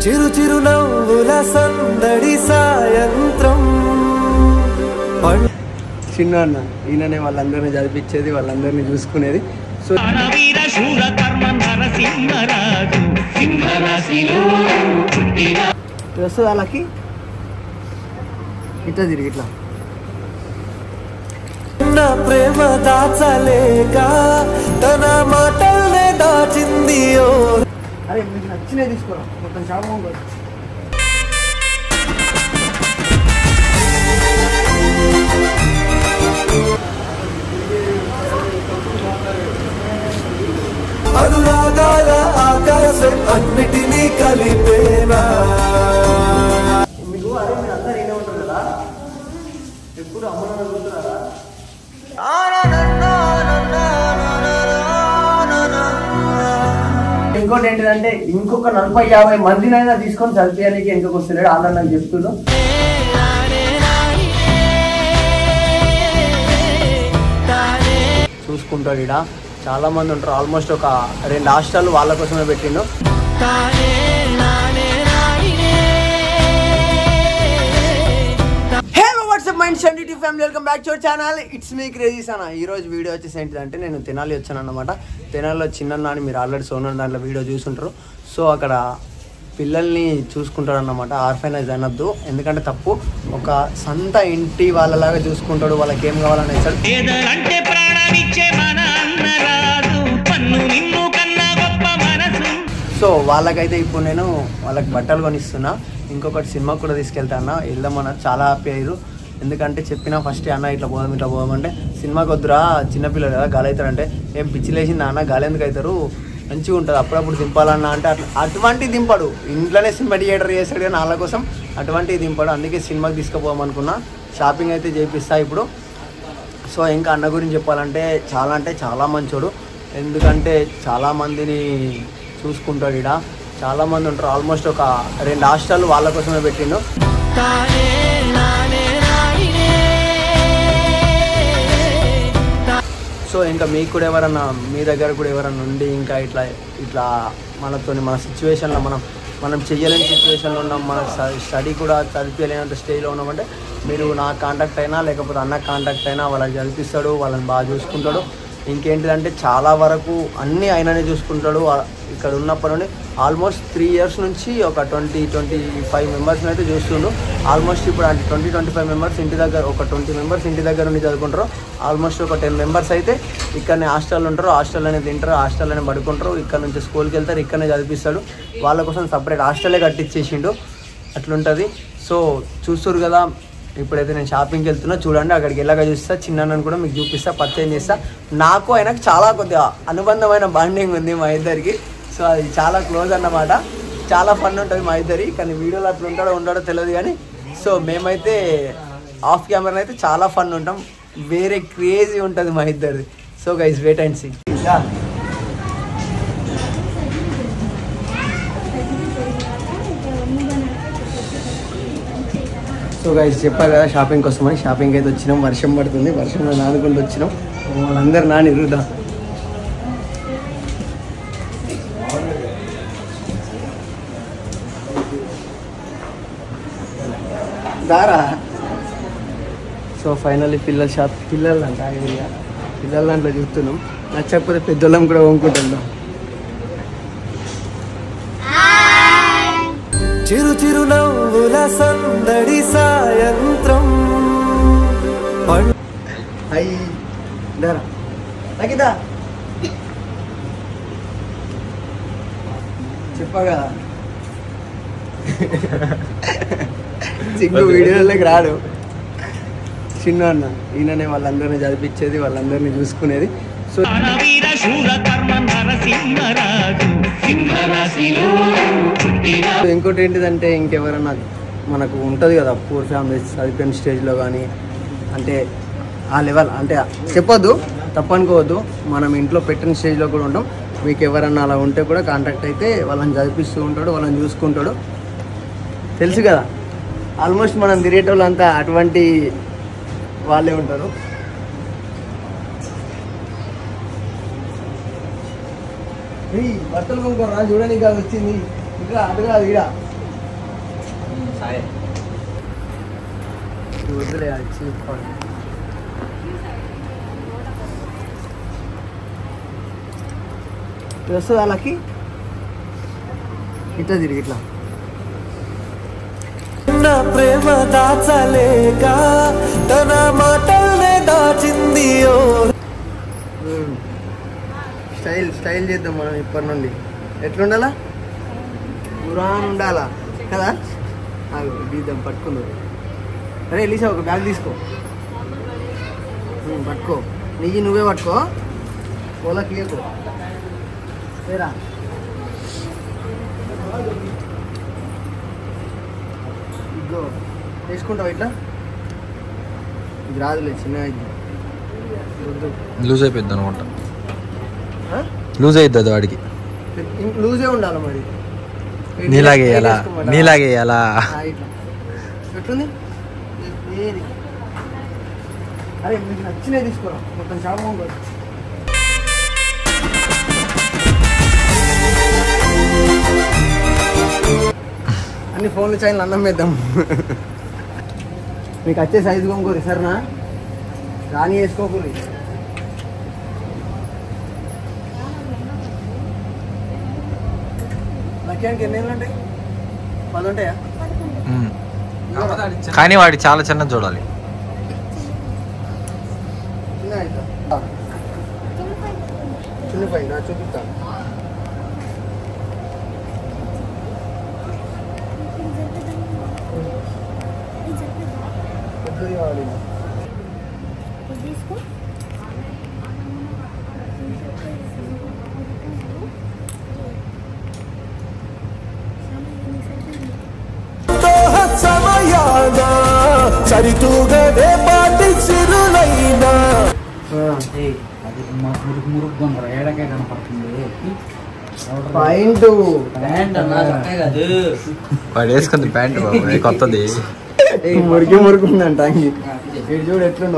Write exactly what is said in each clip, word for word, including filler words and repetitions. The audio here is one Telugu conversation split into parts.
చిరు చిరు నవ్వుల సందడి సాయంత్రం. చిన్న అన్న ఈయననే వాళ్ళందరినీ చదివించేది, వాళ్ళందరినీ చూసుకునేది. సో వస్తుంది వాళ్ళకి ఇట్లా తిరిగి ఇట్లా నా ప్రేమ దాచలేక తన మాటల్నే దాచింది. అరే మీకు నచ్చినే తీసుకోరా, మొత్తం చాలా అనురాగాల ఆకాశం అన్నిటినీ కలిపేనా. మీకు అరే మీరు అందరు ఏనే ఉంటారు కదా, ఎప్పుడు అమ్మ అనుకుంటున్నారా? ఇంకోటి ఏంటిదంటే ఇంకొక నలభై యాభై మందినైనా తీసుకొని చదివేయడానికి ఎందుకు వస్తున్నాడు ఆనంద్ నాకు చెప్తున్నాడు. చూసుకుంటాడు ఇక్కడ చాలా మంది ఉంటారు. ఆల్మోస్ట్ ఒక రెండు హాస్టల్ వాళ్ళ కోసమే పెట్టిండు. Hello what's up mind seventy family, welcome back to our channel. It's me crazies అన్న. ఈ రోజు వీడియో వచ్చేసి ఏంటిదంటే నేను తెనాలి వచ్చాను అన్నమాట. తెనాలిలో చిన్న అని మీరు ఆల్రెడీ సోనర్ దాంట్లో వీడియో చూసుంటారు. సో అక్కడ పిల్లల్ని చూసుకుంటాడు అన్నమాట. ఆర్ఫనైజ్ అనొద్దు, ఎందుకంటే తప్పు. ఒక సొంత ఇంటి వాళ్ళలాగా చూసుకుంటాడు. వాళ్ళకి ఏం కావాలని ఇస్తాడు. సో వాళ్ళకైతే ఇప్పుడు నేను వాళ్ళకి బట్టలు కొనిస్తున్నా. ఇంకొకటి సినిమాకి కూడా తీసుకెళ్తా అన్న, వెళ్దామన్న. చాలా హ్యాపీ అయ్యారు. ఎందుకంటే చెప్పినా ఫస్ట్ అన్న ఇట్లా పోదాం ఇట్లా పోదామంటే సినిమాకి వద్దురా చిన్నపిల్లలు కదా గాలి అవుతారంటే, ఏం పిచ్చిలేసింది అన్న గాలి ఎందుకు అవుతారు, మంచిగా ఉంటుంది అప్పుడప్పుడు దింపాలన్నా అంటే అట్లా అటువంటివి దింపాడు. ఇంట్లోనే సినిమా థియేటర్ చేస్తాడు కానీ వాళ్ళ కోసం అటువంటివి దింపాడు. అందుకే సినిమాకి తీసుకుపోదామనుకున్నా. షాపింగ్ అయితే చేపిస్తా ఇప్పుడు. సో ఇంకా అన్న గురించి చెప్పాలంటే చాలా అంటే చాలా మంచోడు. ఎందుకంటే చాలామందిని చూసుకుంటాడు. ఇక్కడ చాలామంది ఉంటారు. ఆల్మోస్ట్ ఒక రెండు హాస్టల్ వాళ్ళ కోసమే పెట్టిండు. సో ఇంకా మీకు కూడా ఎవరన్నా మీ దగ్గర కూడా ఎవరన్నా ఉండి ఇంకా ఇట్లా ఇట్లా మనతో మన సిచ్యువేషన్లో మనం మనం చెయ్యలేని సిచ్యువేషన్లో ఉన్నాం, మన స్టడీ కూడా చదివించలేనంత స్టేజ్లో ఉన్నామంటే మీరు నాకు కాంటాక్ట్ అయినా లేకపోతే అన్న కాంటాక్ట్ అయినా వాళ్ళకి చదివిస్తాడు, వాళ్ళని బాగా చూసుకుంటాడు. ఇంకేంటిదంటే చాలా వరకు అన్నీ ఆయననే చూసుకుంటాడు. ఇక్కడ ఉన్నప్పటి నుండి ఆల్మోస్ట్ త్రీ ఇయర్స్ నుంచి ఒక ట్వంటీ ట్వంటీ ఫైవ్ మెంబర్స్ని అయితే చూస్తుండు. ఆల్మోస్ట్ ఇప్పుడు అంటే ట్వంటీ ట్వంటీ ఫైవ్ మెంబర్స్ ఇంటి దగ్గర, ఒక ట్వంటీ మెంబర్స్ ఇంటి దగ్గర నుండి చదువుకుంటారు. ఆల్మోస్ట్ ఒక టెన్ మెంబర్స్ అయితే ఇక్కడనే హాస్టల్ ఉంటారు. హాస్టల్లోనే తింటారు, హాస్టల్లోనే పడుకుంటారు. ఇక్కడ నుంచి స్కూల్కి వెళ్తారు, ఇక్కడనే చదివిస్తాడు. వాళ్ళ కోసం సపరేట్ హాస్టలే కట్టించేసిండు. అట్లుంటుంది. సో చూస్తారు కదా, ఇప్పుడైతే నేను షాపింగ్కి వెళ్తున్నా. చూడండి అక్కడికి వెళ్ళగా చూస్తా, చిన్నను కూడా మీకు చూపిస్తా, పరిచయం చేస్తా. నాకు ఆయనకు చాలా కొద్దిగా అనుబంధమైన బాండింగ్ ఉంది మా ఇద్దరికి. సో అది చాలా క్లోజ్ అన్నమాట. చాలా ఫన్ ఉంటుంది మా ఇద్దరి. కానీ వీడియోలో అట్లా ఉంటాడో ఉంటాడో తెలియదు కానీ సో మేమైతే ఆఫ్ కెమెరా అయితే చాలా ఫన్ ఉంటాం. వేరే క్రేజీ ఉంటుంది మా ఇద్దరిది. So guys wait and see. So guys చెప్పా కదా షాపింగ్ కోసమని. షాపింగ్ అయితే వచ్చినాం. వర్షం పడుతుంది, వర్షంలో నానుకుంటూ వచ్చినాం. వాళ్ళందరూ నాని ఇరుదా దారా. సో ఫైనల్లీ పిల్లల షాప్, పిల్లల దాంట్లో ఐడియా పిల్లల దాంట్లో చూస్తున్నాం. నచ్చకపోతే పెద్దోళ్ళం కూడా కొనుక్కుంటున్నాం. చిరు చిరు నవ్వుల సందడి సాయంత్రం. అయ్యి దారా తగ్గిదా చెప్పా కదా సిగ్గు వీడియోలోకి రాడు. చిన్న అన్న ఈయననే వాళ్ళందరినీ చదివించేది, వాళ్ళందరినీ చూసుకునేది. సో ఇంకోటి ఏంటిదంటే ఇంకెవరన్నా మనకు ఉంటుంది కదా పూర్ ఫ్యామిలీస్ చదివిన స్టేజ్లో కానీ అంటే ఆ లెవెల్ అంటే చెప్పొద్దు తప్పనుకోవద్దు, మనం ఇంట్లో పెట్టిన స్టేజ్లో కూడా ఉంటాం. మీకు ఎవరన్నా అలా ఉంటే కూడా కాంటాక్ట్ అయితే వాళ్ళని చదివిస్తూ ఉంటాడు, వాళ్ళని చూసుకుంటాడు. తెలుసు కదా ఆల్మోస్ట్ మనం తిరిగేటోళ్ళంతా అటువంటి వాళ్ళే ఉంటారు. బట్టలు కొనుక్కోరా చూడడానికి కాదు వచ్చింది, ఇంకా అటు కాదు ఇడ సాయి వద్దులే వస్తుంది వాళ్ళకి ఇట్లా తిరిగి ఇట్లా ప్రేమ దాచలేక తన మాటల్నే దాచింది. స్టైల్ స్టైల్ చేద్దాం మనం ఇప్పటి నుండి. ఎట్లుండాలా? పురాణం ఉండాలా కదా? దీద్దాం పట్టుకుందాం. అరే ఎలీసా ఒక బ్యాగ్ తీసుకో, పట్టుకో. నీకు నువ్వే పట్టుకో, ఓలా క్లియర్కో లేరా. ఇగో వేసుకుంటావు ఇట్లా. ఇది రాదులే, చిన్నగా ఇది లూజ్ అయిపోద్ది అనమాట. లూజ్ అవుతుంది వాడికి. లూజే ఉండాలి మరి. నీలాగే వేయాలా? నీలాగే వేయాలా? ఇట్లా ఎట్లుంది? అరే మీకు నచ్చినవి తీసుకోరా, మొత్తం చాలా బాగుంటుంది. అన్ని ఫోన్లు చైన్లు అన్నం వేద్దాం. మీకు వచ్చే సైజు కొనుక్కోరు సరేనా? రాని వేసుకోకూరి. లక్ష్యానికి ఎన్ని ఏళ్ళు ఉంటాయి? పది ఉంటాయా? కానీ వాడి చాలా చిన్న చూడాలి. చిన్న చిన్న పైన చూపిస్తాను. పెద్దది కావాలి. సరితూగదే పాటి సిరులైనా మురుగు మురుగు ఏడకే కనపడుతుంది. పాయింట్ వాడు వేసుకుంది ప్యాంట్ బాబు కొత్తది. మురికి మురికి ఉందంట. వీడు చూడు ఎట్లుండో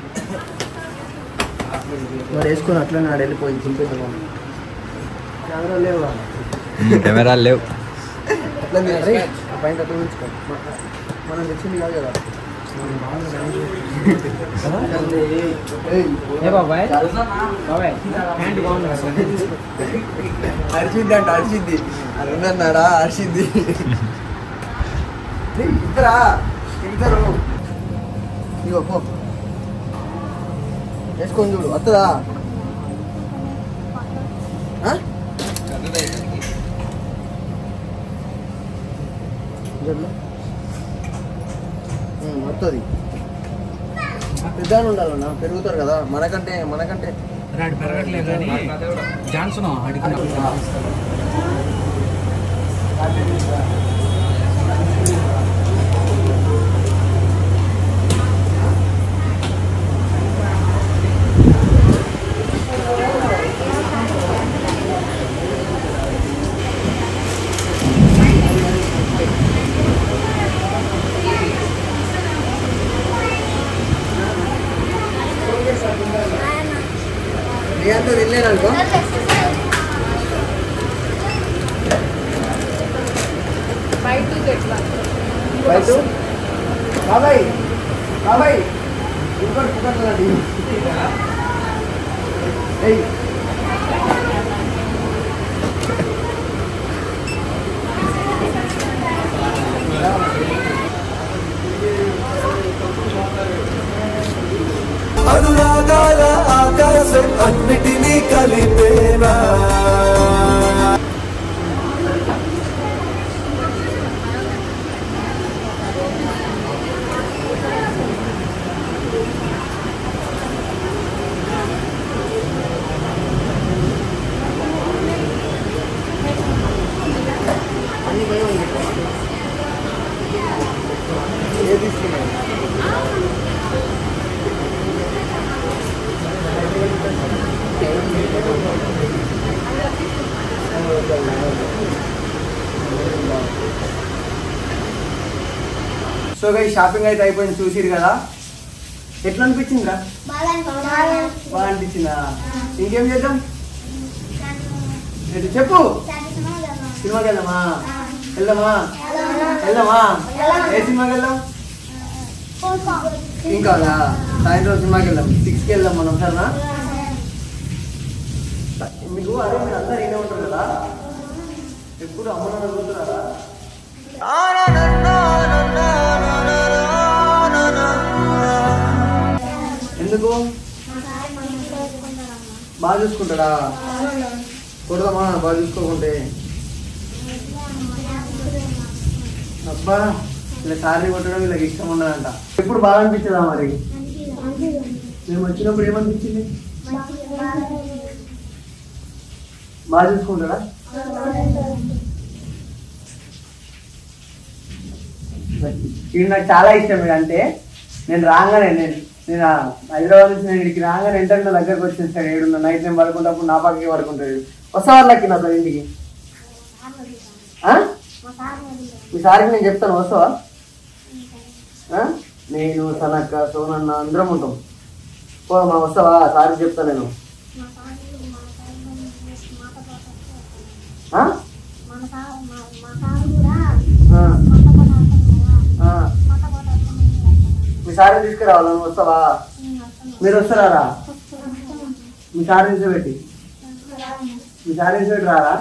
మరి వేసుకుని అట్లనే ఆడ వెళ్ళిపోయి చింపేద్దాం. కెమెరా లేవు, కెమెరాలు లేవు. అట్లా పాయింట్ అట్లా ఉంచుకో. మనం తెచ్చింది కాదు కదా. అరిచిద్ది అంట, అరిచిద్ది. అది ఉన్నాడా? అరిచిద్ది. ఇద్దరా ఇద్దరు ఇగో పో వేసుకొని చూడు వస్తుందా? వస్తుంది. పెద్దగా ఉండాలన్నా, పెరుగుతారు కదా మనకంటే. మనకంటే పెరగట్లేదు కానీ జాన్సన్ అడిగిన అంతా తినలేదనుకో. బయట బాబాయ్ బాబాయ్ ఇంకోటి పుట్టండి. అనురాగాల ఆకాశం అన్నిటినీ కలిపేనా. అన్ని భయం ఉంది. ఏ తీసుకున్నాను సో గై షాపింగ్ అయితే అయిపోయింది, చూసిరు కదా. ఎట్లా అనిపించిందిరా? బాగా అనిపించిందా? ఇంకేం చేద్దాం చెప్పు. సినిమాకి వెళ్దామా? వెళ్దామా? వెళ్దామా? ఏ సినిమాకి వెళ్దాం? ఇంకా సాయంత్రం సినిమాకి వెళ్దాం. సిక్స్కి వెళ్దాం మనం, సరేనా? మీకు అదే మీరు అందరు ఏనే ఉంటారు కదా, ఎప్పుడు అమ్మ నాన్న కూతురారా? ఎందుకు? బాగా చూసుకుంటాడా? కొడదామా బాగా చూసుకోకుంటే? అబ్బా ఇలా సార్ని కొట్టడం వీళ్ళకి ఇష్టం ఉండదంట. ఎప్పుడు బాగా అనిపించదా మరి? మేము వచ్చినప్పుడు ఏమనిపించింది? బాగా చూసుకుంటాడా? ఇది నాకు చాలా ఇష్టం. అంటే నేను రాగానే నేను నేను హైదరాబాద్ నుంచి నేను ఇక్కడికి రాగానే వెంటనే నా దగ్గరకు వచ్చేస్తాడు. ఏడున్న నైట్ నేను పడుకుంటప్పుడు నా పక్కకి పడుకుంటాడు. వస్తా వాళ్ళకి నాతో ఇంటికి. మీ సార్కి నేను చెప్తాను, వస్తావా? నేను సనక్క సోనన్న అందరం ఉంటాం. పోమా, వస్తావా? సార్కి చెప్తాను నేను. మీ సార్ తీసుకురావాలా? నువ్వు వస్తావా? మీరు వస్తారా? మీ సార్ నిలిచిపెట్టి మీ సార్ నిలిచిపెట్టి రారా?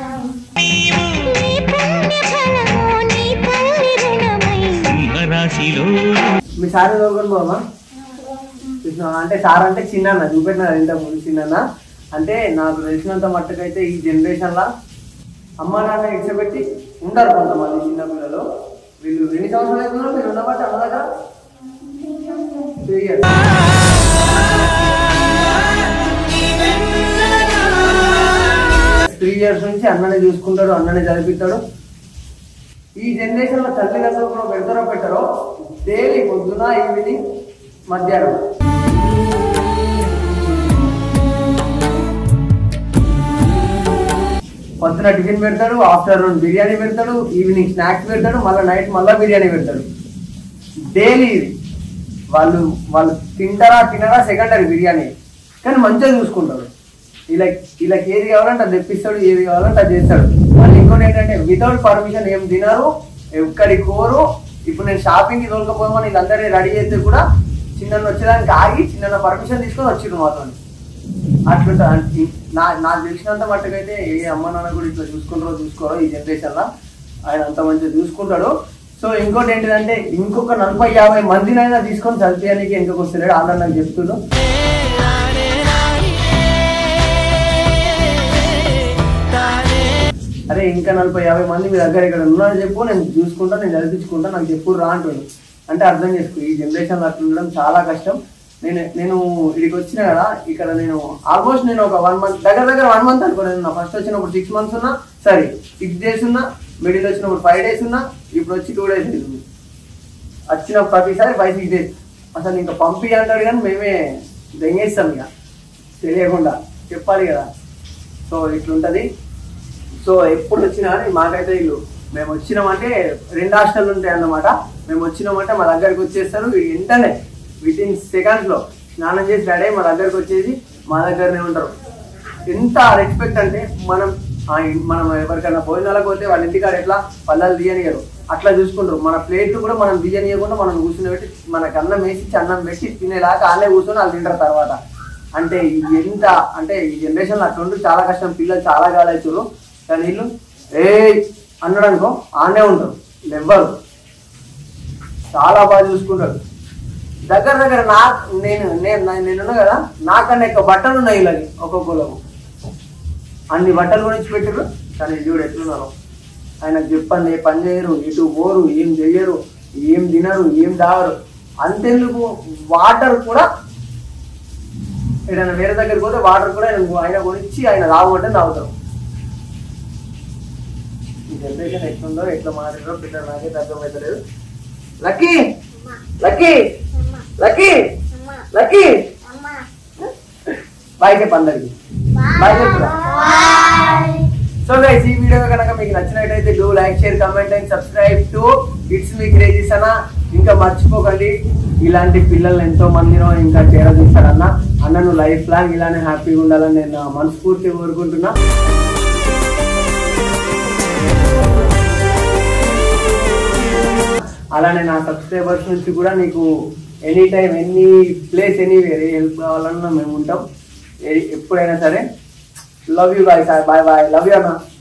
మీ సార్ లోకల్ పోమా? అంటే సార్ అంటే చిన్న చూపెట్టిన ఇంత ముందు చిన్న. అంటే నాకు తెలిసినంత మట్టుకైతే ఈ జనరేషన్ లా అమ్మ నాన్న ఇచ్చబెట్టి ఉంటారు కొంతమంది చిన్న పిల్లలు. వీళ్ళు ఎన్ని సంవత్సరాలు అవుతుందో మీరు ఉన్నమాట అమ్మ దగ్గర? Three years. త్రీ ఇయర్స్ నుంచి అన్ననే చూసుకుంటాడు, అన్ననే చదివిస్తాడు. ఈ జనరేషన్ లో తల్లిదండ్రులు కూడా పెడతారో పెట్టారో డైలీ పొద్దున ఈవినింగ్ మధ్యాహ్నం పొద్దున టిఫిన్ పెడతాడు, ఆఫ్టర్నూన్ బిర్యానీ పెడతాడు, ఈవినింగ్ స్నాక్స్ పెడతాడు, మళ్ళీ నైట్ మళ్ళీ బిర్యానీ పెడతాడు. డైలీ వాళ్ళు వాళ్ళు తింటారా తినరా సెకండరీ బిర్యానీ, కానీ మంచిగా చూసుకుంటారు. ఇలా వీళ్ళకి ఏది కావాలంటే అది తెప్పిస్తాడు, ఏది కావాలంటే అది చేస్తాడు. మళ్ళీ ఇంకోటి ఏంటంటే వితౌట్ పర్మిషన్ ఏం తినరు, ఎక్కడికి కోరు. ఇప్పుడు నేను షాపింగ్కి తోలుకపోదామని వీళ్ళందరినీ రెడీ చేస్తే కూడా చిన్న వచ్చేదానికి ఆగి చిన్న పర్మిషన్ తీసుకొని వచ్చిండు మాతో. అట్లుంటా నా నాకు తెలిసినంత మట్టుకైతే ఏ అమ్మ నాన్న కూడా ఇట్లా చూసుకుంటారో చూసుకోరో ఈ జనరేషన్ లో ఆయన అంత మంచిగా చూసుకుంటాడు. సో ఇంకోటి ఏంటిదంటే ఇంకొక నలభై యాభై మందినైనా తీసుకొని చదివేయడానికి ఇంకొక వస్తున్నాడు. ఆల్రెడీ నాకు చెప్తున్నాడు. అరే ఇంకా నలభై యాభై మంది మీ దగ్గర ఇక్కడ ఉన్నారని చెప్పు, నేను చూసుకుంటా, నేను చదివించుకుంటా, నాకు చెప్పు రా అంటాడు. అంటే అర్థం చేసుకో ఈ జనరేషన్ అట్లా ఉండడం చాలా కష్టం. నేను నేను ఇక్కడికి వచ్చినా కదా, ఇక్కడ నేను ఆల్మోస్ట్ నేను ఒక వన్ మంత్ దగ్గర దగ్గర వన్ మంత్ అనుకో. నేను ఫస్ట్ వచ్చినప్పుడు సిక్స్ మంత్స్ ఉన్నా, సరే సిక్స్ డేస్ ఉన్నా, మిడిల్ వచ్చినప్పుడు ఫైవ్ డేస్ ఉన్నా, ఇప్పుడు వచ్చి టూ డేస్ అవుతుంది. వచ్చిన ప్రతిసారి ఫైవ్ సిక్స్ డేస్ అసలు ఇంకా పంపి అంటాడు, కానీ మేమే దెంగేస్తాం ఇక తెలియకుండా, చెప్పాలి కదా. సో ఇట్లుంటది. సో ఎప్పుడు వచ్చినా కానీ మాకైతే ఇల్లు మేము వచ్చినామంటే రెండు హాస్టల్ ఉంటాయి అన్నమాట. మేము వచ్చినామంటే మా దగ్గరికి వచ్చేస్తారు వెంటనే విత్ ఇన్ సెకండ్స్ లో స్నానం చేసి రెడీ మా దగ్గరకు వచ్చేసి మా దగ్గరనే ఉంటారు. ఎంత రెస్పెక్ట్ అంటే మనం మనం ఎవరికైనా భోజనాలకు పోతే వాళ్ళ ఇంటికాడ ఎట్లా పళ్ళాలు తీయనియరు అట్లా చూసుకుంటారు. మన ప్లేట్లు కూడా మనం తీయనియకుండా మనం కూర్చుని పెట్టి మనకు అన్నం వేసి అన్నం పెట్టి తినేలాగా అన్నే కూర్చొని వాళ్ళు తింటారు తర్వాత. అంటే ఎంత అంటే ఈ జనరేషన్ లో అట్లా చాలా కష్టం. పిల్లలు చాలా గాలవుతారు, కానీ వీళ్ళు ఏ అన్నాడు అనుకో ఆనే ఉంటారు, ఎవ్వరు చాలా బాగా చూసుకుంటారు. దగ్గర దగ్గర నా నేను నేను నేనున్నా కదా, నాకన్నా ఎక్కువ బట్టలు ఉన్నాయి వీళ్ళకి ఒక్కొక్కలకు. అన్ని బట్టలు గురించి పెట్టారు, కానీ చూడు ఎట్లున్నారు. ఆయనకు చెప్పండి ఏ పని చేయరు, ఎటు పోరు, ఏం చెయ్యరు, ఏం తినరు, ఏం తాగరు. అంతెందుకు వాటర్ కూడా ఏదైనా వేరే దగ్గరికి పోతే వాటర్ కూడా ఆయన ఆయన కొనిచ్చి ఆయన తాగమంటే తాగుతారు. ఈ జనరేషన్ ఎట్లుందో ఎట్లా మాట్లాడారో పిల్లలు నాకైతే అర్థమవుతలేదు. లక్కీ లక్కీ లక్కీ లక్కీ బాయ్ చెప్పు అందరికి, బాయ్ చెప్పురా. సో గైస్ ఈ వీడియో కనుక మీకు నచ్చినట్టయితే do like share comment and subscribe to it's me crazies అన్న. ఇంకా మర్చిపోకండి ఇలాంటి పిల్లల్ని ఎంతో మందినో ఇంకా చేరదీస్తాడన్న. అన్న నువ్వు లైఫ్ లాంగ్ ఇలానే హ్యాపీగా ఉండాలని నేను మనస్ఫూర్తిగా కోరుకుంటున్నా. అలానే నా సబ్స్క్రైబర్స్ నుంచి కూడా నీకు any time any place anywhere a help కావాలన్నా మేము ఉంటాం ఎప్పుడైనా సరే. Love you guys, bye bye, love you అన్న.